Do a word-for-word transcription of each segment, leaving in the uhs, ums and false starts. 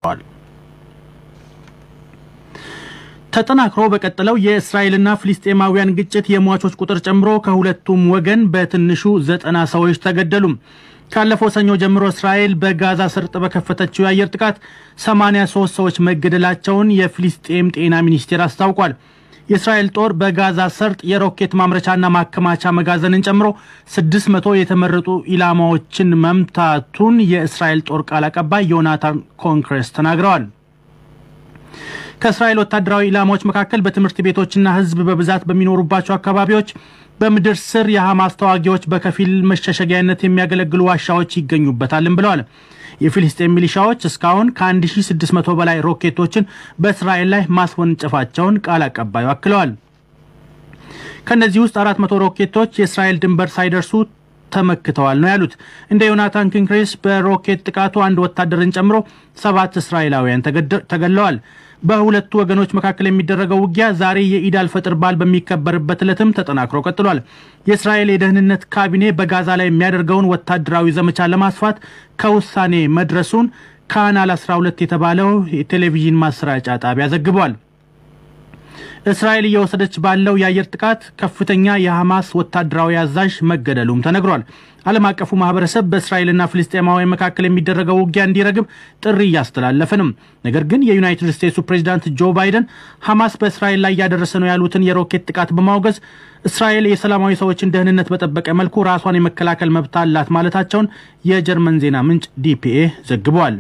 ተጠናክሮ በቀጠለው የእስራኤልና ፍልስጤማውያን ግጭት የሟቾች ቁጥር ጨምሮ ከሁለቱም ወገን በትንሹ ዘጠና ሰዎች ተገደሉ። ካለፈው ሰኞ ጀምሮ እስራኤል በጋዛ ሰርጥ በከፈተችው የአየር ጥቃት ሰማንያ ሶስት ሰዎች መገደላቸውን የፍልስጤም ጤና ሚኒስቴር አስታውቋል። የእስራኤል ጦር በጋዛ ሰርጥ የሮኬት ማምረቻና ማከማቻ መጋዘንን ጨምሮ ስድስት መቶ የተመረጡ ኢላማዎችን መምታቱን የእስራኤል ጦር ቃል አቀባይ ዮናታን ኮንክሬስ ተናግረዋል። ከእስራኤል ወታደራዊ ኢላማዎች መካከል በትምህርት ቤቶችና ህዝብ በብዛት በሚኖሩባቸው አካባቢዎች በምድር ስር የሐማስ ተዋጊዎች በከፊል መሸሸጊያነት የሚያገለግሉ ዋሻዎች ይገኙበታልም ብለዋል። የፍልስጤም ሚሊሻዎች እስካሁን ከ1600 በላይ ሮኬቶችን በእስራኤል ላይ ማስወንጨፋቸውን ቃል አቀባዩ አክለዋል። ከነዚህ ውስጥ አራት መቶ ሮኬቶች የእስራኤል ድንበር ሳይደርሱ ተመክተዋል ነው ያሉት። እንደ ዮናታን ኮንክሬስ በሮኬት ጥቃቱ አንድ ወታደርን ጨምሮ ሰባት እስራኤላውያን ተገድለዋል። በሁለቱ ወገኖች መካከል የሚደረገው ውጊያ ዛሬ የኢድ አልፈጥር በዓል በሚከበርበት ዕለትም ተጠናክሮ ቀጥሏል። የእስራኤል የደህንነት ካቢኔ በጋዛ ላይ የሚያደርገውን ወታደራዊ ዘመቻ ለማስፋት ከውሳኔ መድረሱን ካናል አስራ ሁለት የተባለው የቴሌቪዥን ማሰራጫ ጣቢያ ዘግቧል። እስራኤል እየወሰደች ባለው የአየር ጥቃት ከፍተኛ የሐማስ ወታደራዊ አዛዥ መገደሉም ተነግሯል። ዓለም አቀፉ ማህበረሰብ በእስራኤልና ፍልስጤማውያን መካከል የሚደረገው ውጊያ እንዲረግብ ጥሪ ያስተላለፈ ነው። ነገር ግን የዩናይትድ ስቴትስ ፕሬዝዳንት ጆ ባይደን ሐማስ በእስራኤል ላይ ያደረሰ ነው ያሉትን የሮኬት ጥቃት በማውገዝ እስራኤል የሰላማዊ ሰዎችን ደህንነት በጠበቀ መልኩ ራሷን የመከላከል መብት አላት ማለታቸውን የጀርመን ዜና ምንጭ ዲፒኤ ዘግቧል።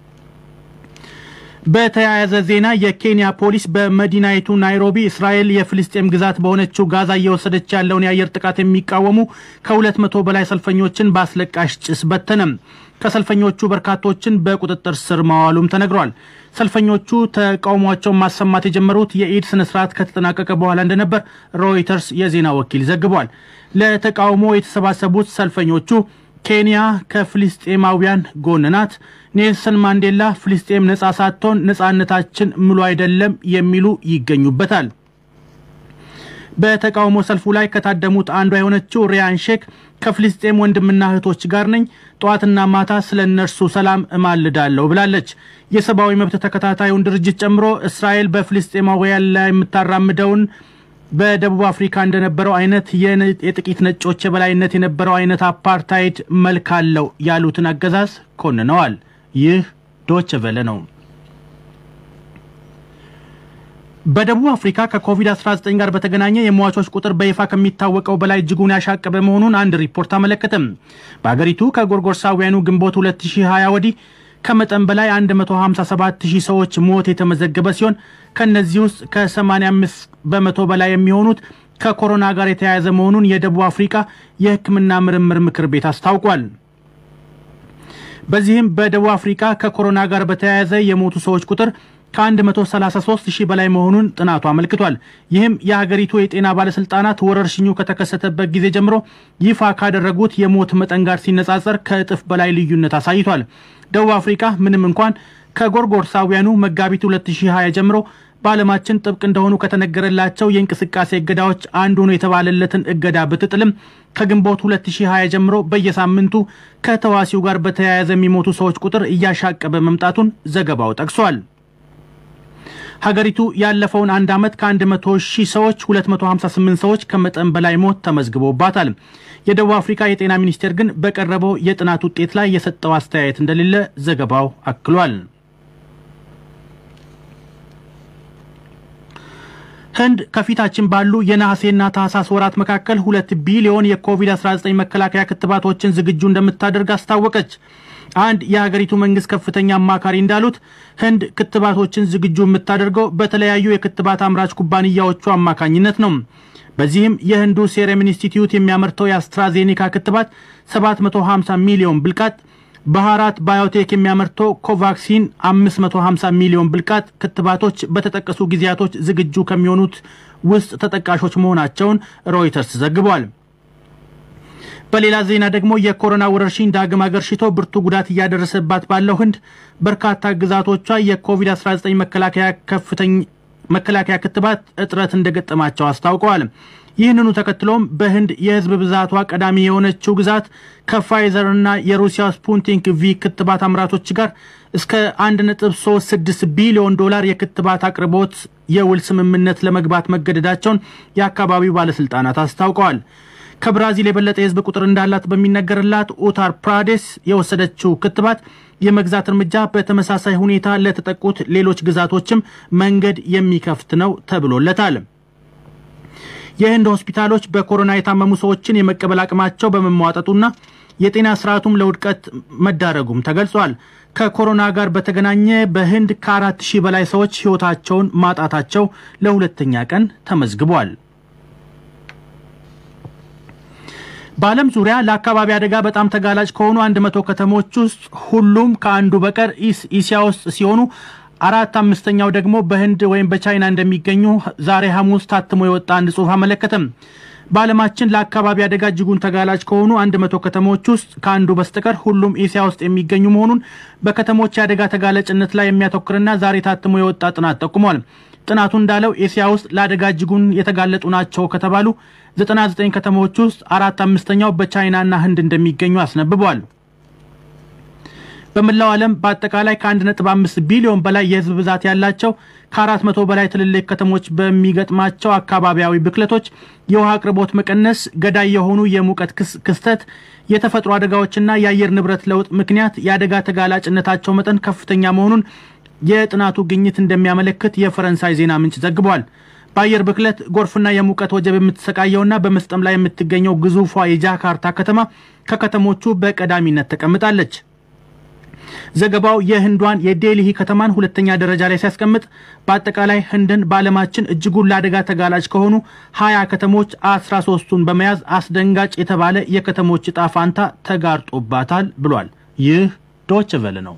በተያያዘ ዜና የኬንያ ፖሊስ በመዲናይቱ ናይሮቢ እስራኤል የፍልስጤም ግዛት በሆነችው ጋዛ እየወሰደች ያለውን የአየር ጥቃት የሚቃወሙ ከሁለት መቶ በላይ ሰልፈኞችን በአስለቃሽ ጭስ በተነም። ከሰልፈኞቹ በርካቶችን በቁጥጥር ስር ማዋሉም ተነግሯል። ሰልፈኞቹ ተቃውሟቸውን ማሰማት የጀመሩት የኢድ ስነ ስርዓት ከተጠናቀቀ በኋላ እንደነበር ሮይተርስ የዜና ወኪል ዘግቧል። ለተቃውሞ የተሰባሰቡት ሰልፈኞቹ ኬንያ ከፍልስጤማውያን ጎን ናት፣ ኔልሰን ማንዴላ ፍልስጤም ነጻ ሳትሆን ነጻነታችን ሙሉ አይደለም የሚሉ ይገኙበታል። በተቃውሞ ሰልፉ ላይ ከታደሙት አንዷ የሆነችው ሪያን ሼክ ከፍልስጤም ወንድምና እህቶች ጋር ነኝ፣ ጧትና ማታ ስለነርሱ ሰላም እማልዳለሁ ብላለች። የሰብአዊ መብት ተከታታዩን ድርጅት ጨምሮ እስራኤል በፍልስጤማውያን ላይ የምታራምደውን በደቡብ አፍሪካ እንደነበረው አይነት የጥቂት ነጮች የበላይነት የነበረው አይነት አፓርታይድ መልክ አለው ያሉትን አገዛዝ ኮንነዋል። ይህ ዶቼ ቬለ ነው። በደቡብ አፍሪካ ከኮቪድ አስራ ዘጠኝ ጋር በተገናኘ የሟቾች ቁጥር በይፋ ከሚታወቀው በላይ እጅጉን ያሻቀበ መሆኑን አንድ ሪፖርት አመለከተ። በአገሪቱ ከጎርጎርሳውያኑ ግንቦት ሁለት ሺህ ሃያ ወዲህ ከመጠን በላይ መቶ ሃምሳ ሰባት ሺህ ሰዎች ሞት የተመዘገበ ሲሆን ከነዚህ ውስጥ ከ85 በመቶ በላይ የሚሆኑት ከኮሮና ጋር የተያያዘ መሆኑን የደቡብ አፍሪካ የሕክምና ምርምር ምክር ቤት አስታውቋል። በዚህም በደቡብ አፍሪካ ከኮሮና ጋር በተያያዘ የሞቱ ሰዎች ቁጥር ከ133 ሺህ በላይ መሆኑን ጥናቱ አመልክቷል። ይህም የሀገሪቱ የጤና ባለስልጣናት ወረርሽኙ ከተከሰተበት ጊዜ ጀምሮ ይፋ ካደረጉት የሞት መጠን ጋር ሲነጻጸር ከእጥፍ በላይ ልዩነት አሳይቷል። ደቡብ አፍሪካ ምንም እንኳን ከጎርጎርሳውያኑ መጋቢት ሁለት ሺህ ሃያ ጀምሮ በዓለማችን ጥብቅ እንደሆኑ ከተነገረላቸው የእንቅስቃሴ እገዳዎች አንዱ ነው የተባለለትን እገዳ ብትጥልም ከግንቦት ሁለት ሺህ ሃያ ጀምሮ በየሳምንቱ ከተዋሲው ጋር በተያያዘ የሚሞቱ ሰዎች ቁጥር እያሻቀበ መምጣቱን ዘገባው ጠቅሷል። ሀገሪቱ ያለፈውን አንድ አመት ከ100 ሺህ ሰዎች ሁለት መቶ ሃምሳ ስምንት ሰዎች ከመጠን በላይ ሞት ተመዝግቦባታል። የደቡብ አፍሪካ የጤና ሚኒስቴር ግን በቀረበው የጥናት ውጤት ላይ የሰጠው አስተያየት እንደሌለ ዘገባው አክሏል። ህንድ ከፊታችን ባሉ የነሐሴና ታህሳስ ወራት መካከል ሁለት ቢሊዮን የኮቪድ አስራ ዘጠኝ መከላከያ ክትባቶችን ዝግጁ እንደምታደርግ አስታወቀች። አንድ የሀገሪቱ መንግስት ከፍተኛ አማካሪ እንዳሉት ህንድ ክትባቶችን ዝግጁ የምታደርገው በተለያዩ የክትባት አምራች ኩባንያዎቹ አማካኝነት ነው። በዚህም የህንዱ ሴረም ኢንስቲትዩት የሚያመርተው የአስትራዜኔካ ክትባት ሰባት መቶ ሃምሳ ሚሊዮን ብልቃጥ፣ ባህራት ባዮቴክ የሚያመርተው ኮቫክሲን አምስት መቶ ሃምሳ ሚሊዮን ብልቃጥ ክትባቶች በተጠቀሱ ጊዜያቶች ዝግጁ ከሚሆኑት ውስጥ ተጠቃሾች መሆናቸውን ሮይተርስ ዘግቧል። በሌላ ዜና ደግሞ የኮሮና ወረርሽኝ ዳግም አገርሽቶ ብርቱ ጉዳት እያደረሰባት ባለው ህንድ በርካታ ግዛቶቿ የኮቪድ አስራ ዘጠኝ መከላከያ ከፍተኛ መከላከያ ክትባት እጥረት እንደገጠማቸው አስታውቀዋል። ይህንኑ ተከትሎም በህንድ የህዝብ ብዛቷ ቀዳሚ የሆነችው ግዛት ከፋይዘርና የሩሲያ ስፑትኒክ ቪ ክትባት አምራቾች ጋር እስከ አንድ ነጥብ ሶስት ስድስት ቢሊዮን ዶላር የክትባት አቅርቦት የውል ስምምነት ለመግባት መገደዳቸውን የአካባቢው ባለስልጣናት አስታውቀዋል። ከብራዚል የበለጠ የህዝብ ቁጥር እንዳላት በሚነገርላት ኡታር ፕራዴስ የወሰደችው ክትባት የመግዛት እርምጃ በተመሳሳይ ሁኔታ ለተጠቁት ሌሎች ግዛቶችም መንገድ የሚከፍት ነው ተብሎለታል። የህንድ ሆስፒታሎች በኮሮና የታመሙ ሰዎችን የመቀበል አቅማቸው በመሟጠጡና የጤና ስርዓቱም ለውድቀት መዳረጉም ተገልጿል። ከኮሮና ጋር በተገናኘ በህንድ ከአራት ሺህ በላይ ሰዎች ህይወታቸውን ማጣታቸው ለሁለተኛ ቀን ተመዝግቧል። በዓለም ዙሪያ ለአካባቢ አደጋ በጣም ተጋላጭ ከሆኑ መቶ ከተሞች ውስጥ ሁሉም ከአንዱ በቀር እስያ ውስጥ ሲሆኑ አራት አምስተኛው ደግሞ በህንድ ወይም በቻይና እንደሚገኙ ዛሬ ሐሙስ ታትሞ የወጣ አንድ ጽሑፍ አመለከተም። በዓለማችን ለአካባቢ አደጋ እጅጉን ተጋላጭ ከሆኑ መቶ ከተሞች ውስጥ ከአንዱ በስተቀር ሁሉም እስያ ውስጥ የሚገኙ መሆኑን በከተሞች አደጋ ተጋላጭነት ላይ የሚያተኩርና ዛሬ ታትሞ የወጣ ጥናት ጠቁሟል። ጥናቱ እንዳለው እስያ ውስጥ ለአደጋ እጅጉን የተጋለጡ ናቸው ከተባሉ ዘጠና ዘጠኝ ከተሞች ውስጥ አራት አምስተኛው በቻይናና ህንድ እንደሚገኙ አስነብቧል። በመላው ዓለም በአጠቃላይ ከአንድ ነጥብ አምስት ቢሊዮን በላይ የህዝብ ብዛት ያላቸው ከአራት መቶ በላይ ትልልቅ ከተሞች በሚገጥማቸው አካባቢያዊ ብክለቶች የውሃ አቅርቦት መቀነስ፣ ገዳይ የሆኑ የሙቀት ክስተት፣ የተፈጥሮ አደጋዎችና የአየር ንብረት ለውጥ ምክንያት የአደጋ ተጋላጭነታቸው መጠን ከፍተኛ መሆኑን የጥናቱ ግኝት እንደሚያመለክት የፈረንሳይ ዜና ምንጭ ዘግቧል። በአየር ብክለት ጎርፍና የሙቀት ወጀብ የምትሰቃየውና በመስጠም ላይ የምትገኘው ግዙፏ የጃካርታ ከተማ ከከተሞቹ በቀዳሚነት ተቀምጣለች። ዘገባው የህንዷን የዴልሂ ከተማን ሁለተኛ ደረጃ ላይ ሲያስቀምጥ በአጠቃላይ ህንድን በዓለማችን እጅጉን ለአደጋ ተጋላጭ ከሆኑ ሀያ ከተሞች አስራ ሶስቱን በመያዝ አስደንጋጭ የተባለ የከተሞች ዕጣ ፋንታ ተጋርጦባታል ብሏል። ይህ ዶይቼ ቬለ ነው።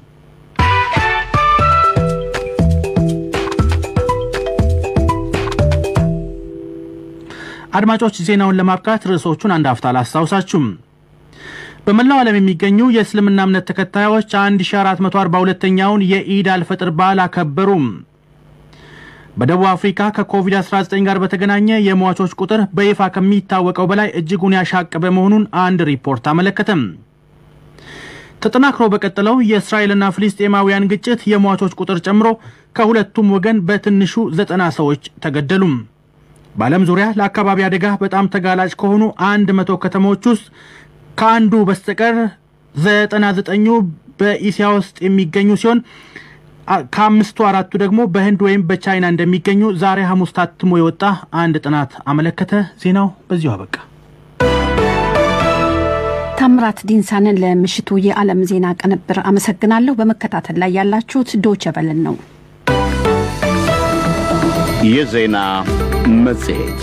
አድማጮች ዜናውን ለማብቃት ርዕሶቹን አንድ አፍታ ላስታውሳችሁ። በመላው ዓለም የሚገኙ የእስልምና እምነት ተከታዮች አንድ ሺህ አራት መቶ አርባ ሁለተኛውን የኢድ አልፈጥር በዓል አከበሩ። በደቡብ አፍሪካ ከኮቪድ አስራ ዘጠኝ ጋር በተገናኘ የሟቾች ቁጥር በይፋ ከሚታወቀው በላይ እጅጉን ያሻቀበ መሆኑን አንድ ሪፖርት አመለከተ። ተጠናክሮ በቀጠለው የእስራኤልና ፍልስጤማውያን ግጭት የሟቾች ቁጥር ጨምሮ ከሁለቱም ወገን በትንሹ ዘጠና ሰዎች ተገደሉ። በዓለም ዙሪያ ለአካባቢ አደጋ በጣም ተጋላጭ ከሆኑ መቶ ከተሞች ውስጥ ከአንዱ በስተቀር ዘጠና ዘጠኝ በእስያ ውስጥ የሚገኙ ሲሆን ከአምስቱ አራቱ ደግሞ በህንድ ወይም በቻይና እንደሚገኙ ዛሬ ሐሙስ ታትሞ የወጣ አንድ ጥናት አመለከተ። ዜናው በዚሁ አበቃ። ታምራት ዲንሳንን ለምሽቱ የዓለም ዜና ቅንብር አመሰግናለሁ። በመከታተል ላይ ያላችሁት ዶይቼ ቬለ ነው። የዜና መጽሔት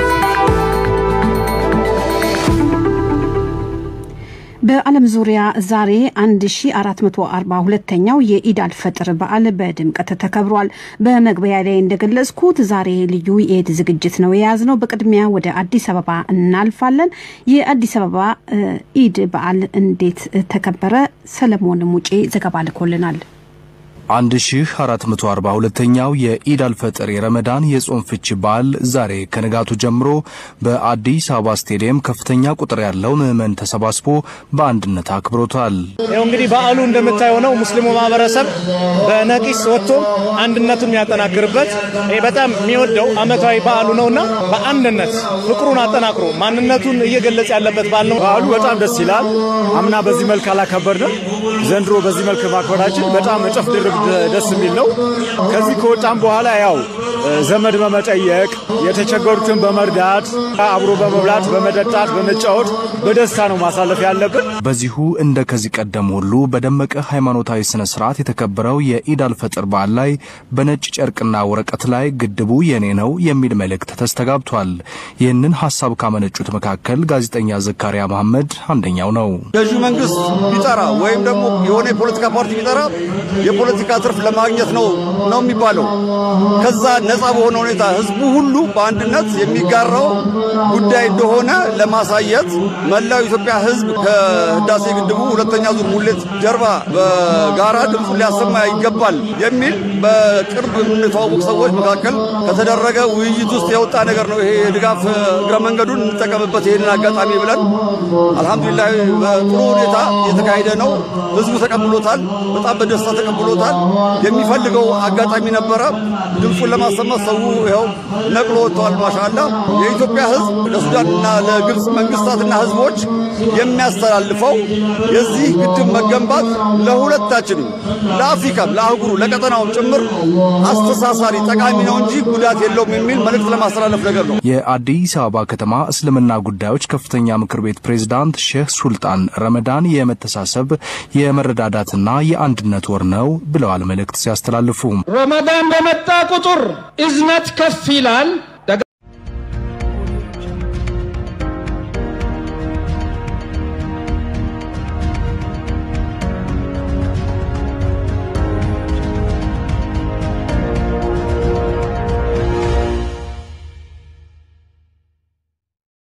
በዓለም ዙሪያ ዛሬ አንድ ሺህ አራት መቶ አርባ ሁለተኛው የኢድ አልፈጥር በዓል በድምቀት ተከብሯል። በመግቢያ ላይ እንደገለጽኩት ዛሬ ልዩ የኢድ ዝግጅት ነው የያዝነው። በቅድሚያ ወደ አዲስ አበባ እናልፋለን። የአዲስ አበባ ኢድ በዓል እንዴት ተከበረ? ሰለሞን ሙጬ ዘገባ ልኮልናል። አንድ ሺህ አራት መቶ አርባ ሁለተኛው የኢድ አልፈጥር የረመዳን የጾም ፍቺ በዓል ዛሬ ከንጋቱ ጀምሮ በአዲስ አበባ ስቴዲየም ከፍተኛ ቁጥር ያለው ምዕመን ተሰባስቦ በአንድነት አክብሮታል። ይሄው እንግዲህ በዓሉ እንደምታየው ነው። ሙስሊሙ ማህበረሰብ በነቂስ ወጥቶ አንድነቱን የሚያጠናክርበት ይሄ በጣም የሚወደው አመታዊ በዓሉ ነውና በአንድነት ፍቅሩን አጠናክሮ ማንነቱን እየገለጸ ያለበት በዓል ነው። በዓሉ በጣም ደስ ይላል። አምና በዚህ መልኩ አላከበርንም። ዘንድሮ በዚህ መልኩ ማክበራችን በጣም እጥፍ ድርብ ደስ የሚል ነው። ከዚህ ከወጣን በኋላ ያው ዘመድ በመጠየቅ የተቸገሩትን በመርዳት አብሮ በመብላት በመጠጣት በመጫወት በደስታ ነው ማሳለፍ ያለብን። በዚሁ እንደ ከዚህ ቀደም ሁሉ በደመቀ ሃይማኖታዊ ስነ ስርዓት የተከበረው የኢድ አልፈጥር በዓል ላይ በነጭ ጨርቅና ወረቀት ላይ ግድቡ የኔ ነው የሚል መልእክት ተስተጋብቷል። ይህንን ሐሳብ ካመነጩት መካከል ጋዜጠኛ ዘካሪያ መሐመድ አንደኛው ነው። ገዢው መንግስት ቢጠራ ወይም ደግሞ የሆነ ፖለቲካ ፓርቲ ቢጠራ የፖለቲካ የፖለቲካ ትርፍ ለማግኘት ነው ነው የሚባለው። ከዛ ነፃ በሆነ ሁኔታ ህዝቡ ሁሉ በአንድነት የሚጋራው ጉዳይ እንደሆነ ለማሳየት መላው ኢትዮጵያ ህዝብ ከህዳሴ ግድቡ ሁለተኛ ዙር ሙሌት ጀርባ በጋራ ድምፁን ሊያሰማ ይገባል የሚል በቅርብ የምንተዋወቅ ሰዎች መካከል ከተደረገ ውይይት ውስጥ የወጣ ነገር ነው። ይሄ ድጋፍ እግረ መንገዱን እንጠቀምበት ይሄንን አጋጣሚ ብለን አልহামዱሊላህ በጥሩ ሁኔታ የተካሄደ ነው። ህዝቡ ተቀብሎታል፣ በጣም በደስታ ተቀብሎታል። የሚፈልገው አጋጣሚ ነበረ። ድምፁን ለማሰማት ሰው ይኸው ነቅሎ ወጥቷል። ማሻአላህ የኢትዮጵያ ህዝብ ለሱዳንና ለግብጽ መንግስታትና ህዝቦች የሚያስተላልፈው የዚህ ግድብ መገንባት ለሁለታችንም ለአፍሪካም ለአህጉሩ ለቀጠናውም ጭምር አስተሳሳሪ ጠቃሚ ነው እንጂ ጉዳት የለውም የሚል መልእክት ለማስተላለፍ ነገር ነው። የአዲስ አበባ ከተማ እስልምና ጉዳዮች ከፍተኛ ምክር ቤት ፕሬዝዳንት ሼህ ሱልጣን ረመዳን የመተሳሰብ የመረዳዳትና የአንድነት ወር ነው ብለዋል መልእክት ሲያስተላልፉ። ረመዳን በመጣ ቁጥር እዝነት ከፍ ይላል፣